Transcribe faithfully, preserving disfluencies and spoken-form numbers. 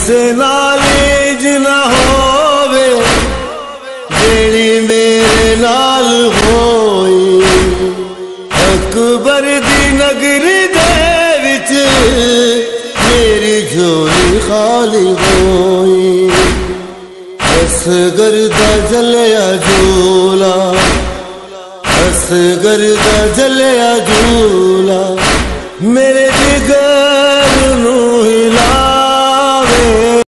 से नालीज ना होवे जेड़ी मेरे नाल होई। अकबर दी नगरी दे विच मेरी झोली खाली होई। असगर दा जलिया झूला, असगर दा जलिया झूला मेरे जिगर नू